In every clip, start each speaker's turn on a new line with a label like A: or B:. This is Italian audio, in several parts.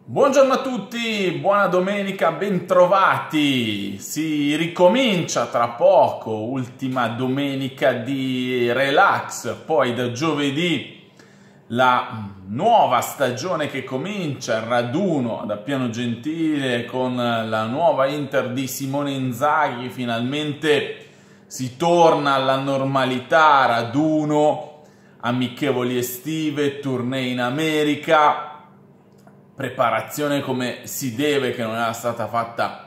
A: Buongiorno a tutti, buona domenica, bentrovati. Si ricomincia tra poco, ultima domenica di relax, poi da giovedì la nuova stagione che comincia, il raduno da Piano Gentile con la nuova Inter di Simone Inzaghi. Finalmente si torna alla normalità, raduno, amichevoli estive, tournée in America, preparazione come si deve, che non era stata fatta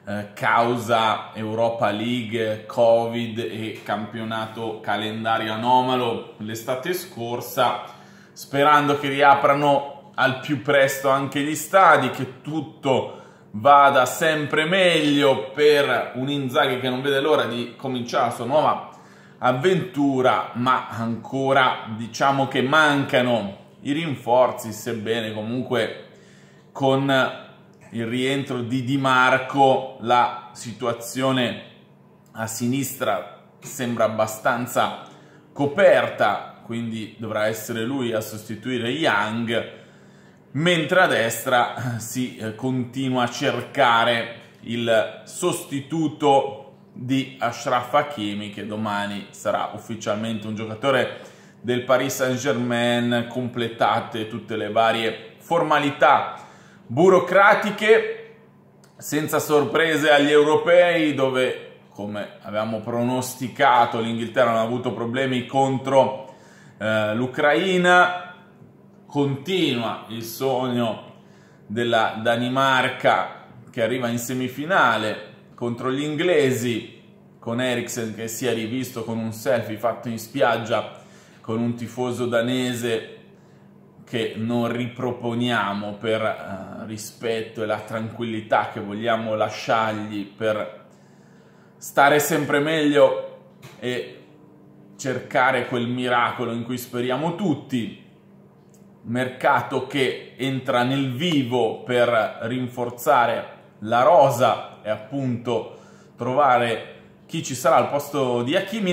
A: causa Europa League, Covid e campionato calendario anomalo l'estate scorsa, sperando che riaprano al più presto anche gli stadi, che tutto vada sempre meglio per un Inzaghi che non vede l'ora di cominciare la sua nuova avventura, ma ancora diciamo che mancano i rinforzi, sebbene comunque con il rientro di Di Marco la situazione a sinistra sembra abbastanza coperta, quindi dovrà essere lui a sostituire Young, mentre a destra si continua a cercare il sostituto di Achraf Hakimi, che domani sarà ufficialmente un giocatore del Paris Saint-Germain, completate tutte le varie formalità burocratiche, senza sorprese agli europei, dove, come avevamo pronosticato, l'Inghilterra non ha avuto problemi contro l'Ucraina. Continua il sogno della Danimarca, che arriva in semifinale contro gli inglesi, con Eriksen che si è rivisto con un selfie fatto in spiaggia con un tifoso danese che non riproponiamo per rispetto e la tranquillità che vogliamo lasciargli per stare sempre meglio e cercare quel miracolo in cui speriamo tutti. Mercato che entra nel vivo per rinforzare la rosa e appunto trovare chi ci sarà al posto di Hakimi.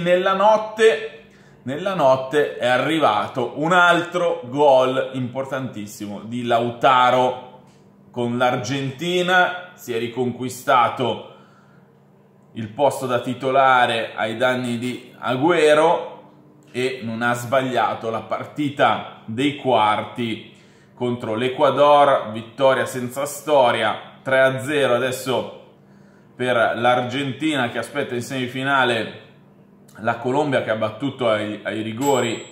A: Nella notte è arrivato un altro gol importantissimo di Lautaro. Con l'Argentina si è riconquistato il posto da titolare ai danni di Agüero e non ha sbagliato la partita dei quarti contro l'Ecuador. Vittoria senza storia, 3-0 adesso per l'Argentina, che aspetta in semifinale la Colombia, che ha battuto ai rigori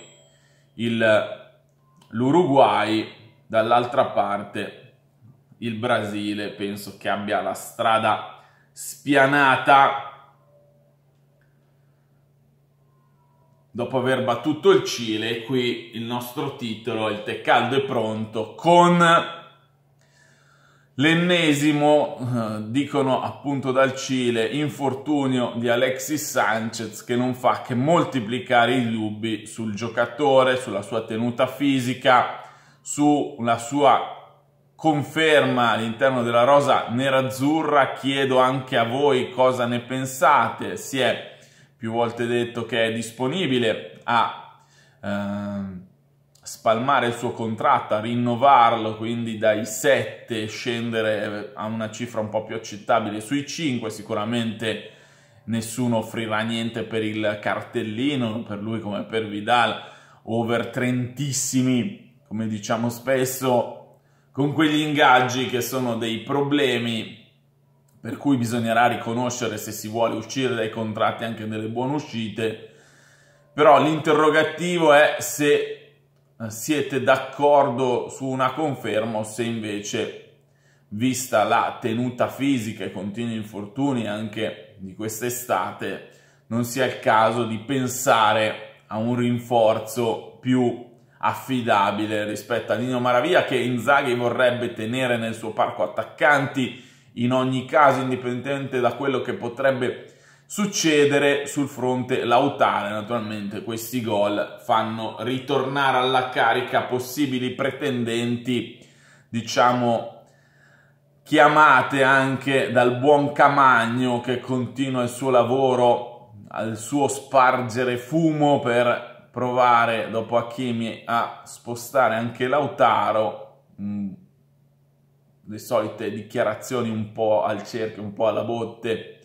A: l'Uruguay. Dall'altra parte il Brasile penso che abbia la strada spianata dopo aver battuto il Cile. Qui il nostro titolo, il tè caldo è pronto, con l'ennesimo, dicono appunto dal Cile, infortunio di Alexis Sanchez, che non fa che moltiplicare i dubbi sul giocatore, sulla sua tenuta fisica, sulla sua conferma all'interno della rosa nerazzurra. Chiedo anche a voi cosa ne pensate. Si è più volte detto che è disponibile a spalmare il suo contratto, a rinnovarlo, quindi dai 7 scendere a una cifra un po' più accettabile sui 5. Sicuramente nessuno offrirà niente per il cartellino, per lui come per Vidal, over trentissimi, come diciamo spesso, con quegli ingaggi che sono dei problemi, per cui bisognerà riconoscere, se si vuole uscire dai contratti, anche delle buone uscite. Però l'interrogativo è se siete d'accordo su una conferma, o se invece, vista la tenuta fisica e continui infortuni anche di quest'estate, non sia il caso di pensare a un rinforzo più affidabile rispetto a Nino Maravilla, che Inzaghi vorrebbe tenere nel suo parco attaccanti in ogni caso, indipendentemente da quello che potrebbe succedere sul fronte lautare. Naturalmente questi gol fanno ritornare alla carica possibili pretendenti, diciamo chiamate anche dal buon Camagno, che continua il suo lavoro, al suo spargere fumo per provare dopo Hakimi a spostare anche Lautaro. le solite dichiarazioni un po' al cerchio, un po' alla botte,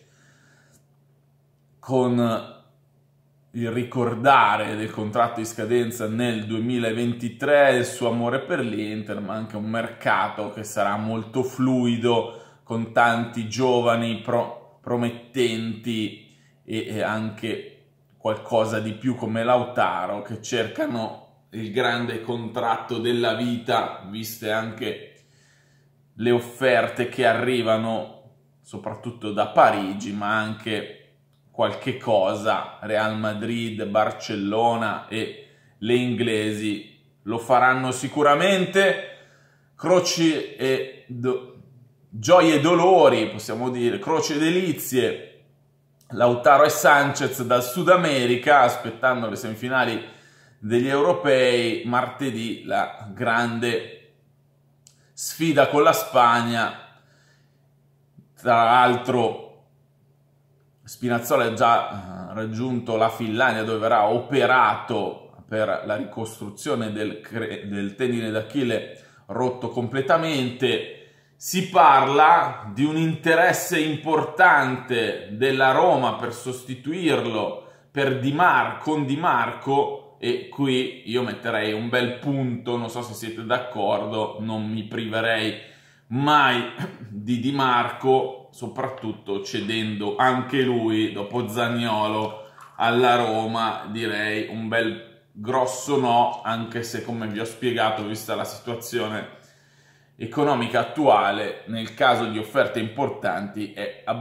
A: con il ricordare del contratto di scadenza nel 2023, il suo amore per l'Inter, ma anche un mercato che sarà molto fluido, con tanti giovani promettenti e anche qualcosa di più come Lautaro, che cercano il grande contratto della vita, viste anche le offerte che arrivano soprattutto da Parigi, ma anche qualche cosa, Real Madrid, Barcellona e le inglesi lo faranno sicuramente. Croci e gioie e dolori, possiamo dire, croci e delizie, Lautaro e Sanchez dal Sud America, aspettando le semifinali degli europei. Martedì la grande sfida con la Spagna. Tra l'altro Spinazzola ha già raggiunto la Finlandia, dove verrà operato per la ricostruzione del tendine d'Achille rotto completamente. Si parla di un interesse importante della Roma per sostituirlo con Di Marco, e qui io metterei un bel punto, non so se siete d'accordo, non mi priverei mai di Marco, soprattutto cedendo anche lui dopo Zaniolo alla Roma. Direi un bel grosso no, anche se, come vi ho spiegato, vista la situazione economica attuale, nel caso di offerte importanti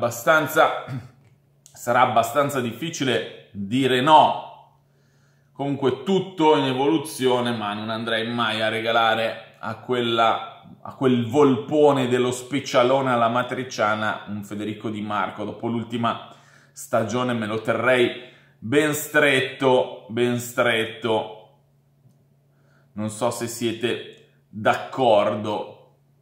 A: sarà abbastanza difficile dire no. Comunque tutto in evoluzione, ma non andrei mai a regalare a quel volpone dello specialone alla matriciana un Federico Di Marco. Dopo l'ultima stagione me lo terrei ben stretto, ben stretto. Non so se siete d'accordo.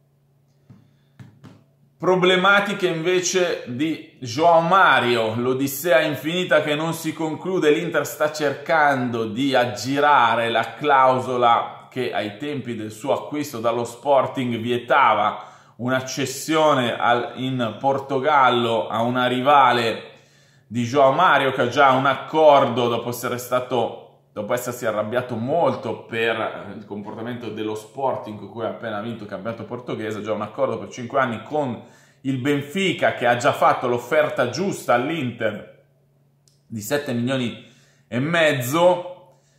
A: Problematiche invece di João Mario, l'odissea infinita che non si conclude. L'Inter sta cercando di aggirare la clausola che ai tempi del suo acquisto dallo Sporting vietava una cessione in Portogallo a una rivale di João Mario, che ha già un accordo dopo essersi arrabbiato molto per il comportamento dello Sporting, con cui ha appena vinto il campionato portoghese. Già un accordo per 5 anni con il Benfica, che ha già fatto l'offerta giusta all'Inter di 7 milioni e mezzo.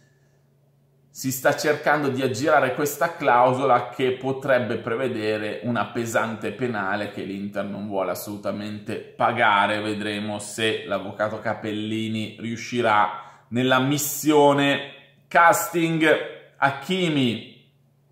A: Si sta cercando di aggirare questa clausola che potrebbe prevedere una pesante penale che l'Inter non vuole assolutamente pagare. Vedremo se l'avvocato Capellini riuscirà nella missione. Casting Hakimi,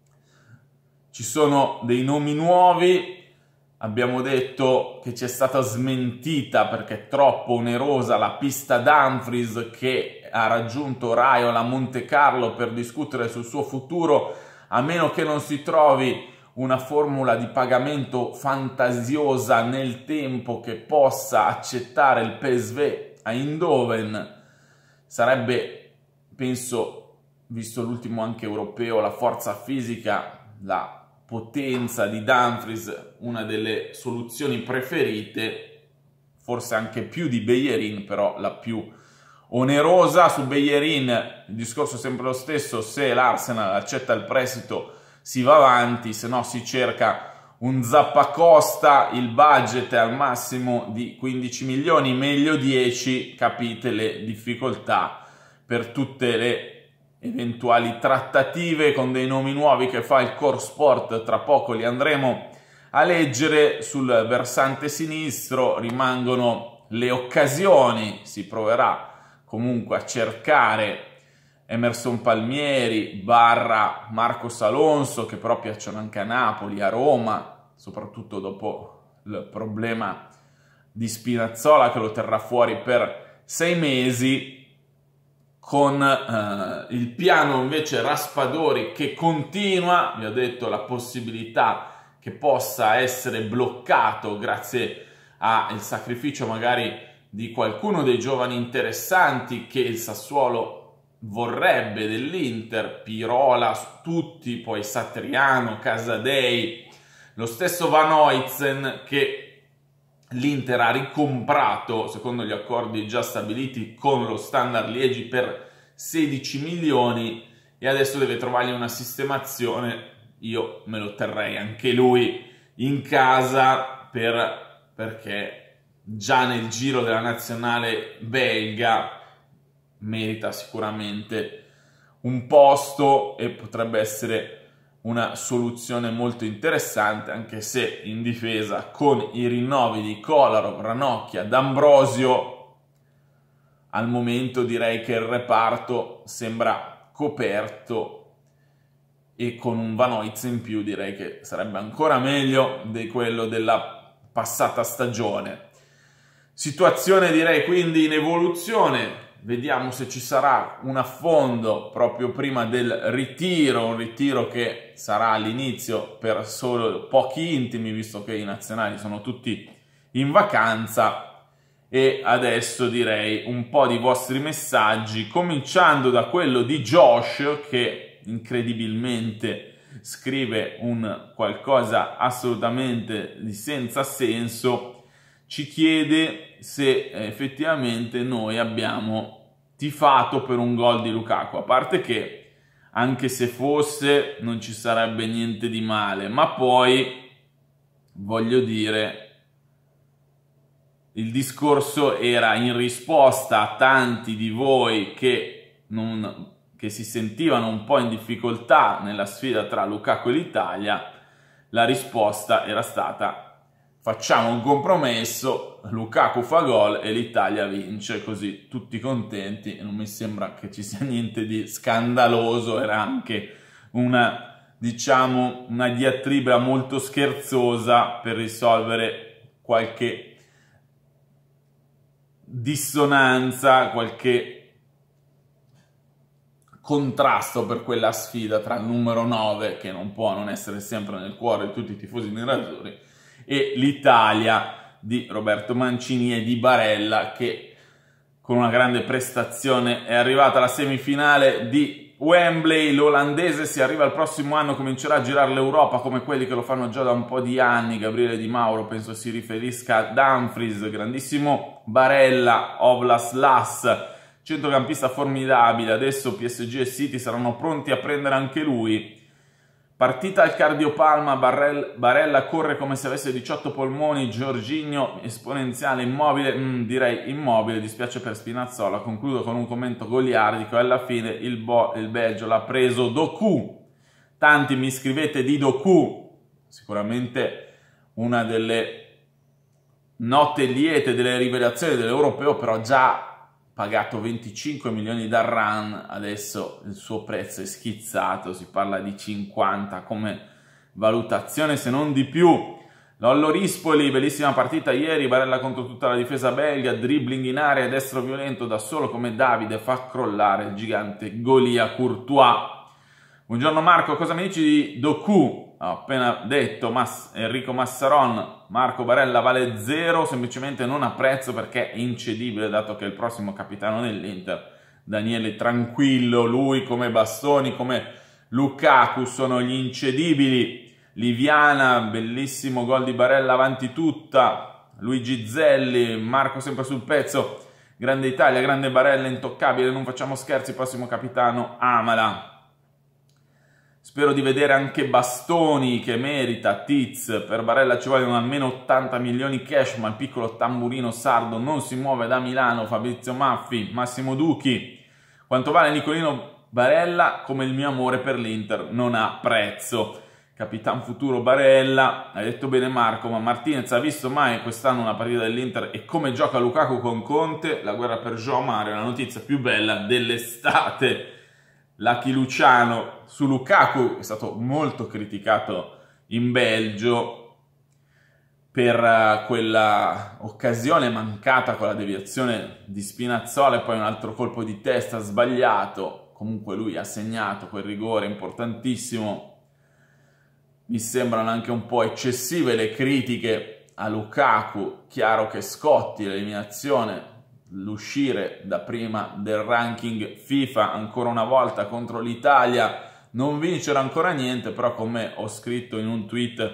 A: ci sono dei nomi nuovi. Abbiamo detto che c'è stata smentita perché è troppo onerosa la pista Dumfries, che ha raggiunto Raiola a Monte Carlo per discutere sul suo futuro, a meno che non si trovi una formula di pagamento fantasiosa nel tempo che possa accettare il PSV a Eindhoven. Sarebbe, penso, visto l'ultimo anche europeo, la forza fisica, la potenza di Dumfries, una delle soluzioni preferite, forse anche più di Bellerin, però la più onerosa. Su Bellerin il discorso è sempre lo stesso: se l'Arsenal accetta il prestito si va avanti, se no si cerca un Zappacosta. Il budget è al massimo di 15 milioni, meglio 10, capite le difficoltà per tutte le eventuali trattative con dei nomi nuovi che fa il Core Sport. Tra poco li andremo a leggere. Sul versante sinistro rimangono le occasioni, si proverà comunque a cercare Emerson Palmieri / Marcos Alonso, che però piacciono anche a Napoli, a Roma, soprattutto dopo il problema di Spinazzola che lo terrà fuori per 6 mesi. Con il piano invece Raspadori che continua. Vi ho detto la possibilità che possa essere bloccato grazie al sacrificio magari di qualcuno dei giovani interessanti che il Sassuolo vorrebbe dell'Inter, Pirola, tutti, poi Satriano, Casadei, Lo stesso Van Oytzen che l'Inter ha ricomprato secondo gli accordi già stabiliti con lo Standard Liegi per 16 milioni e adesso deve trovargli una sistemazione. Io me lo terrei anche lui in casa perché già nel giro della nazionale belga merita sicuramente un posto e potrebbe essere una soluzione molto interessante, anche se in difesa con i rinnovi di Kolarov, Ranocchia, D'Ambrosio al momento direi che il reparto sembra coperto e con un Van Oytzen in più direi che sarebbe ancora meglio di quello della passata stagione. Situazione direi quindi in evoluzione, vediamo se ci sarà un affondo proprio prima del ritiro, un ritiro che sarà all'inizio per solo pochi intimi visto che i nazionali sono tutti in vacanza. E adesso direi un po' di vostri messaggi, cominciando da quello di Josh che incredibilmente scrive un qualcosa assolutamente di senza senso. Ci chiede se effettivamente noi abbiamo tifato per un gol di Lukaku, a parte che anche se fosse non ci sarebbe niente di male, ma poi voglio dire il discorso era in risposta a tanti di voi che si sentivano un po' in difficoltà nella sfida tra Lukaku e l'Italia. La risposta era stata: facciamo un compromesso, Lukaku fa gol e l'Italia vince, così tutti contenti. E non mi sembra che ci sia niente di scandaloso, era anche una diatriba molto scherzosa per risolvere qualche dissonanza, qualche contrasto per quella sfida tra il numero 9, che non può non essere sempre nel cuore di tutti i tifosi nerazzurri, e l'Italia di Roberto Mancini e di Barella, che con una grande prestazione è arrivata alla semifinale di Wembley. L'olandese si arriva il prossimo anno, comincerà a girare l'Europa come quelli che lo fanno già da un po' di anni. Gabriele Di Mauro penso si riferisca a Dumfries, grandissimo Barella, Ovlas Las, centrocampista formidabile. Adesso PSG e City saranno pronti a prendere anche lui. Partita al cardiopalma, Barella corre come se avesse 18 polmoni, Jorginho esponenziale, immobile, direi immobile, dispiace per Spinazzola. Concludo con un commento goliardico e alla fine il Belgio l'ha preso Doku. Tanti mi scrivete di Doku, sicuramente una delle note liete delle rivelazioni dell'Europeo, però già pagato 25 milioni dal Run, adesso il suo prezzo è schizzato, si parla di 50 come valutazione se non di più. Lollo Rispoli, bellissima partita ieri, Barella contro tutta la difesa belga, dribbling in area, destro violento da solo come Davide, fa crollare il gigante Golia Courtois. Buongiorno Marco, cosa mi dici di Doku? Ho appena detto Enrico Massaron, Marco Barella vale 0, semplicemente non ha prezzo perché è incedibile dato che è il prossimo capitano dell'Inter. Daniele tranquillo, lui come Bastoni, come Lukaku sono gli incedibili. Liviana, bellissimo gol di Barella avanti tutta. Luigi Zelli, Marco sempre sul pezzo, grande Italia, grande Barella, intoccabile, non facciamo scherzi, prossimo capitano Amala. Spero di vedere anche Bastoni che merita, Tiz, per Barella ci vogliono almeno 80 milioni cash, ma il piccolo tamburino sardo non si muove da Milano. Fabrizio Maffi, Massimo Duchi, quanto vale Nicolino Barella? Come il mio amore per l'Inter, non ha prezzo. Capitan futuro Barella, hai detto bene Marco, ma Martinez ha visto mai quest'anno una partita dell'Inter e come gioca Lukaku con Conte? La guerra per João Mario è la notizia più bella dell'estate. Lucky Luciano su Lukaku è stato molto criticato in Belgio per quella occasione mancata con la deviazione di Spinazzola e poi un altro colpo di testa sbagliato. Comunque lui ha segnato quel rigore importantissimo. Mi sembrano anche un po' eccessive le critiche a Lukaku. Chiaro che Scotti, l'eliminazione, l'uscire da prima del ranking FIFA ancora una volta contro l'Italia, non vincere ancora niente, però come ho scritto in un tweet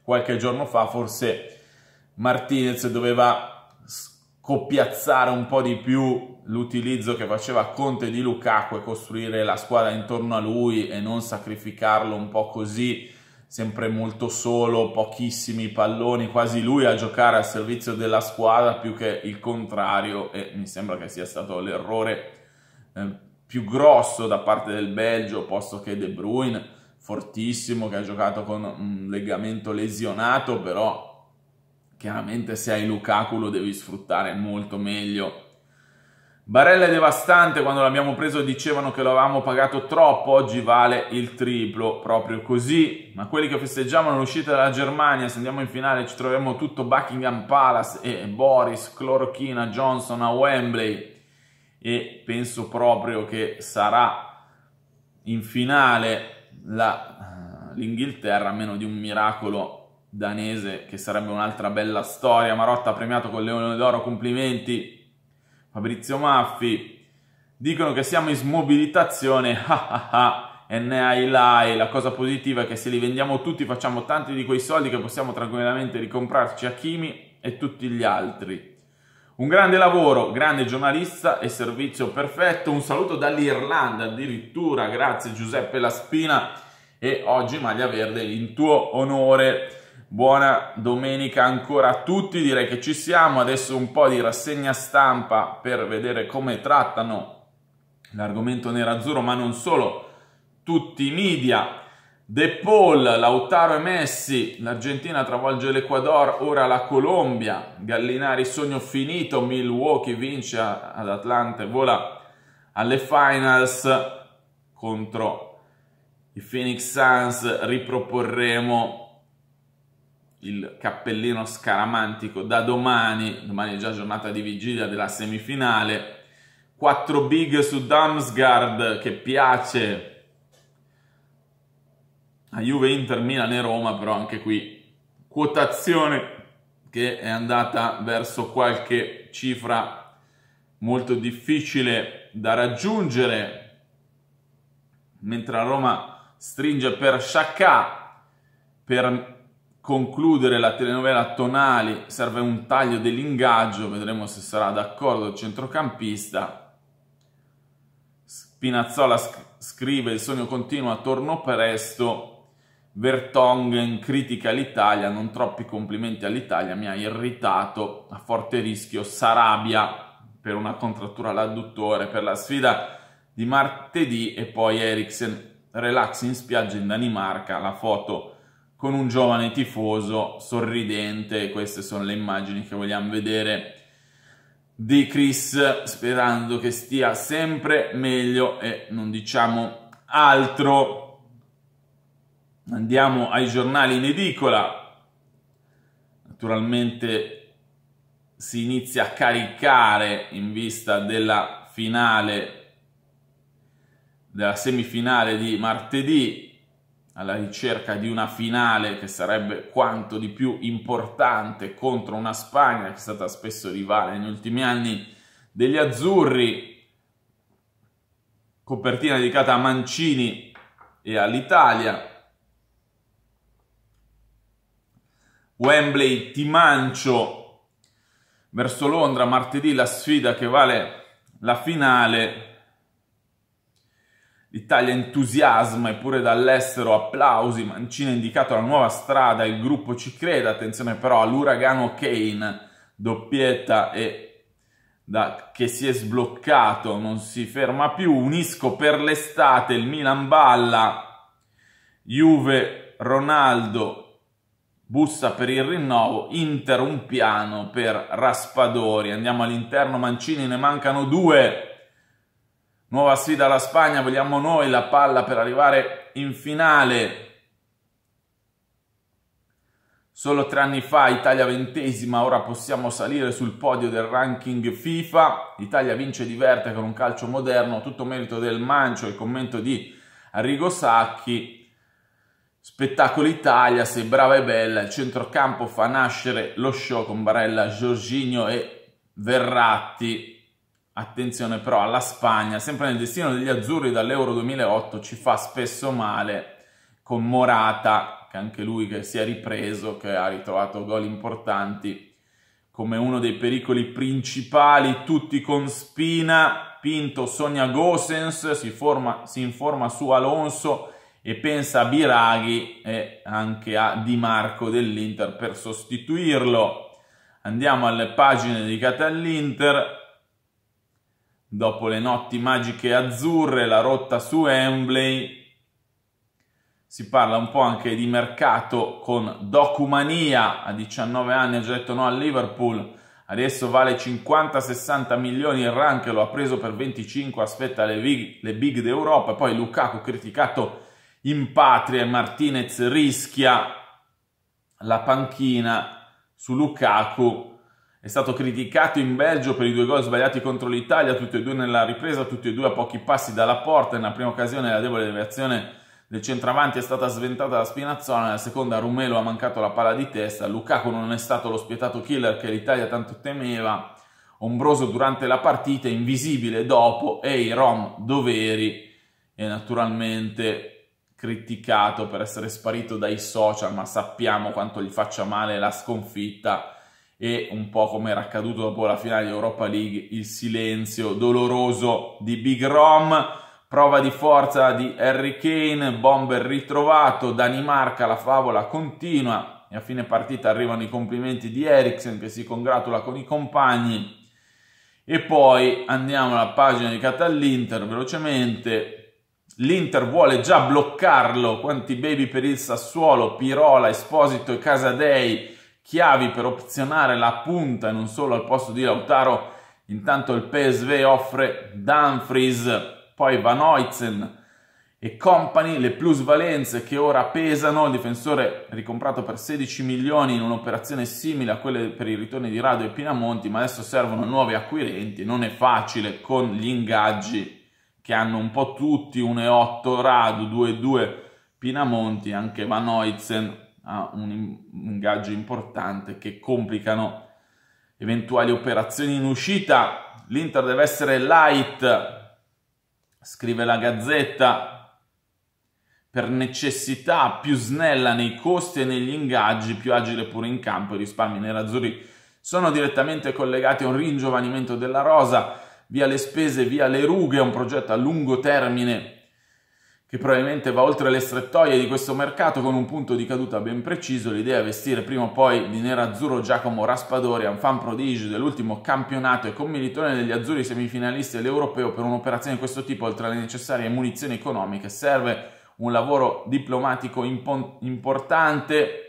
A: qualche giorno fa forse Martinez doveva scoppiazzare un po' di più l'utilizzo che faceva Conte di Lukaku e costruire la squadra intorno a lui e non sacrificarlo un po' così, sempre molto solo, pochissimi palloni, quasi lui a giocare al servizio della squadra più che il contrario, e mi sembra che sia stato l'errore più grosso da parte del Belgio, posto che De Bruyne, fortissimo, che ha giocato con un legamento lesionato, però chiaramente se hai Lukaku lo devi sfruttare molto meglio. Barella è devastante, quando l'abbiamo preso dicevano che lo avevamo pagato troppo, oggi vale il triplo, proprio così. Ma quelli che festeggiavano l'uscita dalla Germania, se andiamo in finale ci troviamo tutto Buckingham Palace e Boris, clorochina, Johnson a Wembley, e penso proprio che sarà in finale l'Inghilterra, a meno di un miracolo danese, che sarebbe un'altra bella storia. Marotta premiato con il Leone d'Oro, complimenti. Fabrizio Maffi, dicono che siamo in smobilitazione, e ne hai lai. La cosa positiva è che se li vendiamo tutti facciamo tanti di quei soldi che possiamo tranquillamente ricomprarci Hakimi e tutti gli altri. Un grande lavoro, grande giornalista e servizio perfetto. Un saluto dall'Irlanda addirittura, grazie Giuseppe Laspina, e oggi maglia verde in tuo onore. Buona domenica ancora a tutti, direi che ci siamo. Adesso un po' di rassegna stampa per vedere come trattano l'argomento nerazzurro, ma non solo, tutti i media. De Paul, Lautaro e Messi, l'Argentina travolge l'Ecuador, ora la Colombia. Gallinari, sogno finito, Milwaukee vince ad Atlanta e vola alle finals contro i Phoenix Suns. Riproporremo il cappellino scaramantico da domani è già giornata di vigilia della semifinale. 4 big su Damsgaard, che piace a Juve, Inter, Milan e Roma, però anche qui quotazione che è andata verso qualche cifra molto difficile da raggiungere, mentre la Roma stringe per Xhaka. Per concludere la telenovela Tonali serve un taglio dell'ingaggio, vedremo se sarà d'accordo il centrocampista. Spinazzola scrive: il sogno continua, torno presto. Vertonghen critica l'Italia, non troppi complimenti all'Italia, mi ha irritato, a forte rischio Sarabia per una contrattura all'adduttore per la sfida di martedì. E poi Eriksen, relax in spiaggia in Danimarca, la foto con un giovane tifoso sorridente. Queste sono le immagini che vogliamo vedere di Chris, sperando che stia sempre meglio e non diciamo altro. Andiamo ai giornali in edicola. Naturalmente si inizia a caricare in vista della finale, della semifinale di martedì, alla ricerca di una finale che sarebbe quanto di più importante contro una Spagna che è stata spesso rivale negli ultimi anni degli azzurri. Copertina dedicata a Mancini e all'Italia. Wembley, Timancio verso Londra, martedì la sfida che vale la finale. L'Italia entusiasma, eppure dall'estero applausi. Mancini ha indicato la nuova strada, il gruppo ci crede. Attenzione però all'uragano Kane, doppietta e che si è sbloccato, non si ferma più. Unisco per l'estate, il Milan balla. Juve, Ronaldo bussa per il rinnovo. Inter un piano per Raspadori. Andiamo all'interno, Mancini, ne mancano 2. Nuova sfida alla Spagna, vogliamo noi la palla per arrivare in finale. Solo 3 anni fa, Italia 20ª, ora possiamo salire sul podio del ranking FIFA. L'Italia vince e diverte con un calcio moderno, tutto merito del Mancio, il commento di Arrigo Sacchi. Spettacolo Italia, sei brava e bella, il centrocampo fa nascere lo show con Barella, Jorginho e Verratti. Attenzione però alla Spagna, sempre nel destino degli azzurri dall'Euro 2008, ci fa spesso male con Morata che anche lui che si è ripreso, che ha ritrovato gol importanti come uno dei pericoli principali, tutti con spina. Pinto sogna Gosens, si informa su Alonso e pensa a Biraghi e anche a Di Marco dell'Inter per sostituirlo. Andiamo alle pagine dedicate all'Inter. Dopo le notti magiche azzurre, la rotta su Wembley, si parla un po' anche di mercato con Documania, a 19 anni ha già detto no al Liverpool, adesso vale 50-60 milioni, il Rank lo ha preso per 25, aspetta le big d'Europa. Poi Lukaku criticato in patria, Martinez rischia la panchina su Lukaku. È stato criticato in Belgio per i 2 gol sbagliati contro l'Italia, tutti e 2 nella ripresa, tutti e 2 a pochi passi dalla porta. Nella prima occasione la debole deviazione del centravanti è stata sventata da Spinazzola, nella seconda Rumelo ha mancato la palla di testa. Lukaku non è stato lo spietato killer che l'Italia tanto temeva, ombroso durante la partita, invisibile dopo, e i Rom doveri, e naturalmente criticato per essere sparito dai social, ma sappiamo quanto gli faccia male la sconfitta e un po' come era accaduto dopo la finale di Europa League, il silenzio doloroso di Big Rom. Prova di forza di Harry Kane, bomber ritrovato, Danimarca, la favola continua e a fine partita arrivano i complimenti di Eriksen che si congratula con i compagni. E poi andiamo alla pagina dedicata all'Inter velocemente. L'Inter vuole già bloccarlo, quanti baby per il Sassuolo, Pirola, Esposito e Casadei, chiavi per opzionare la punta e non solo al posto di Lautaro. Intanto il PSV offre Dumfries, poi Van Oytzen e compagni, le plusvalenze che ora pesano. Il difensore ricomprato per 16 milioni in un'operazione simile a quelle per i ritorni di Rado e Pinamonti, ma adesso servono nuovi acquirenti. Non è facile con gli ingaggi che hanno un po' tutti, 1,8 Radu, 2,2 Pinamonti, anche Van Oytzen ha un ingaggio importante che complicano eventuali operazioni in uscita. L'Inter deve essere light, scrive la Gazzetta, per necessità, più snella nei costi e negli ingaggi, più agile pure in campo. I risparmi nerazzurri sono direttamente collegati a un ringiovanimento della rosa, via le spese, via le rughe, un progetto a lungo termine che probabilmente va oltre le strettoie di questo mercato, con un punto di caduta ben preciso. L'idea è vestire prima o poi di nerazzurro Giacomo Raspadori, un fan prodigio dell'ultimo campionato e commilitone degli azzurri semifinalisti dell'Europeo. Per un'operazione di questo tipo, oltre alle necessarie munizioni economiche, serve un lavoro diplomatico importante,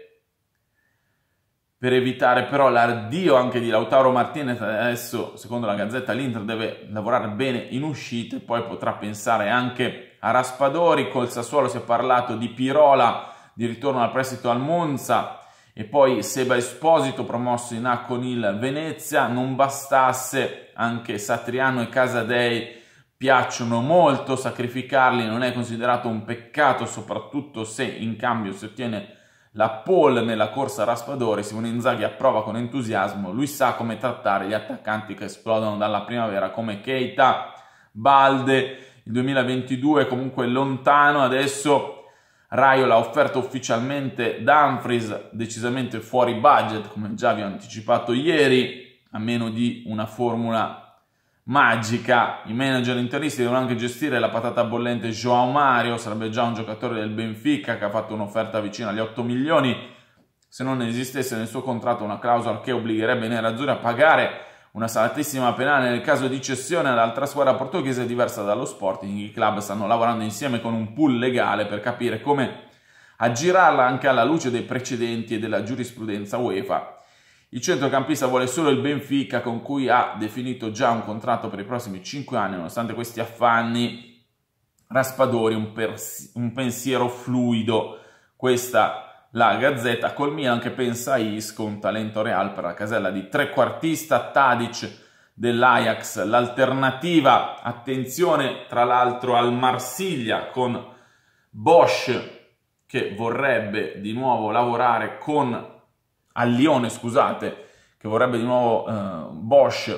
A: per evitare però l'addio anche di Lautaro Martinez. Adesso, secondo la Gazzetta, l'Inter deve lavorare bene in uscita e poi potrà pensare anche a Raspadori. Col Sassuolo si è parlato di Pirola, di ritorno al prestito al Monza, e poi Seba Esposito promosso in A con il Venezia. Non bastasse, anche Satriano e Casadei piacciono molto, sacrificarli non è considerato un peccato, soprattutto se in cambio si ottiene la pole nella corsa a Raspadori. Simone Inzaghi approva con entusiasmo, lui sa come trattare gli attaccanti che esplodono dalla primavera come Keita, Balde. Il 2022 è comunque lontano, adesso Raiola ha offerto ufficialmente Dumfries, decisamente fuori budget, come già vi ho anticipato ieri, a meno di una formula magica. I manager interisti devono anche gestire la patata bollente João Mario, sarebbe già un giocatore del Benfica che ha fatto un'offerta vicina agli 8 milioni, se non esistesse nel suo contratto una clausola che obbligherebbe i nerazzurri a pagare una salatissima penale nel caso di cessione all'altra squadra portoghese diversa dallo Sporting. I club stanno lavorando insieme con un pool legale per capire come aggirarla anche alla luce dei precedenti e della giurisprudenza UEFA. Il centrocampista vuole solo il Benfica, con cui ha definito già un contratto per i prossimi 5 anni. Nonostante questi affanni, Raspadori un pensiero fluido. Questa la Gazzetta. Col Milan che pensa a Isco, un talento real per la casella di trequartista. Tadic dell'Ajax, l'alternativa. Attenzione tra l'altro al Marsiglia con Bosch che vorrebbe di nuovo lavorare con al Lione, scusate, che vorrebbe di nuovo Bosch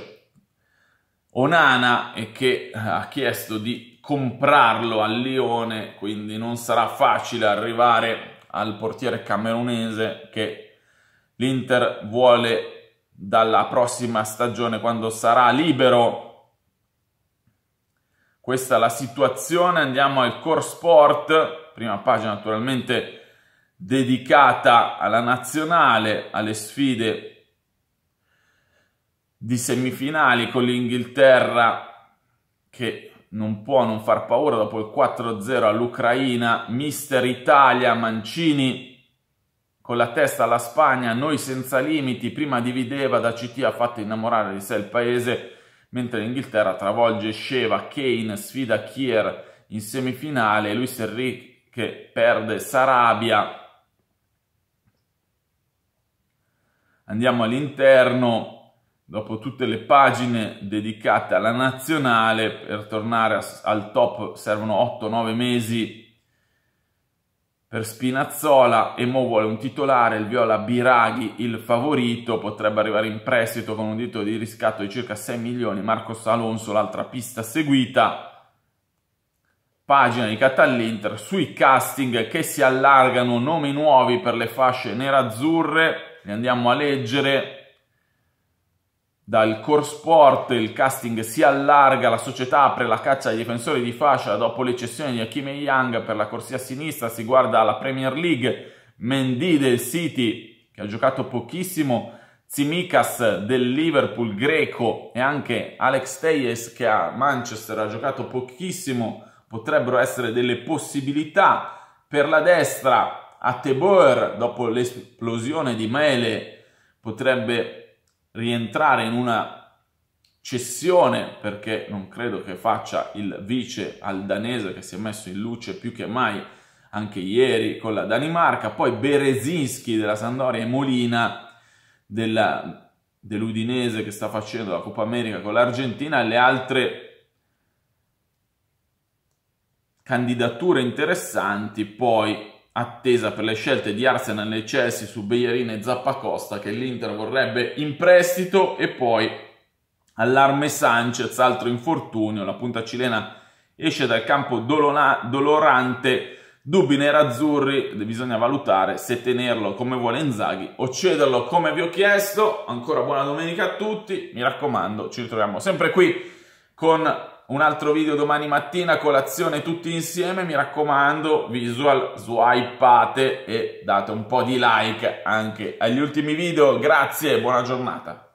A: Onana e che ha chiesto di comprarlo al Lione, quindi non sarà facile arrivare al portiere camerunese che l'Inter vuole dalla prossima stagione, quando sarà libero. Questa è la situazione. Andiamo al Core Sport, prima pagina naturalmente dedicata alla nazionale, alle sfide di semifinali con l'Inghilterra che non può non far paura dopo il 4-0 all'Ucraina. Mister Italia, Mancini con la testa alla Spagna, noi senza limiti, prima divideva, da CT ha fatto innamorare di sé il paese, mentre l'Inghilterra travolge Sheva, Kane, sfida Kier in semifinale, Luis Enrique perde Sarabia. Andiamo all'interno. Dopo tutte le pagine dedicate alla nazionale, per tornare al top servono 8-9 mesi per Spinazzola. E mo vuole un titolare, il Viola Biraghi, il favorito, potrebbe arrivare in prestito con un diritto di riscatto di circa 6 milioni. Marcos Alonso, l'altra pista seguita. Pagina dedicata all'Inter, sui casting che si allargano, nomi nuovi per le fasce nerazzurre, li andiamo a leggere. Dal Core Sport il casting si allarga, la società apre la caccia ai difensori di fascia dopo le cessioni di Hakimi Young per la corsia sinistra. Si guarda alla Premier League, Mendy del City che ha giocato pochissimo, Tsimikas del Liverpool greco e anche Alex Telles che a Manchester ha giocato pochissimo, potrebbero essere delle possibilità. Per la destra Ateboer, dopo l'esplosione di Mele, potrebbe rientrare in una cessione, perché non credo che faccia il vice al danese che si è messo in luce più che mai anche ieri con la Danimarca. Poi Berezinski della Sampdoria e Molina dell'Udinese che sta facendo la Coppa America con l'Argentina. Le altre candidature interessanti poi attesa per le scelte di Arsenal e Chelsea su Bellerin e Zappacosta che l'Inter vorrebbe in prestito, e poi allarme Sanchez, altro infortunio, la punta cilena esce dal campo dolorante, dubbi nerazzurri, bisogna valutare se tenerlo come vuole Inzaghi o cederlo come vi ho chiesto. Ancora buona domenica a tutti, mi raccomando, ci ritroviamo sempre qui con un altro video domani mattina, colazione tutti insieme. Mi raccomando, visual, swipeate e date un po' di like anche agli ultimi video. Grazie, buona giornata.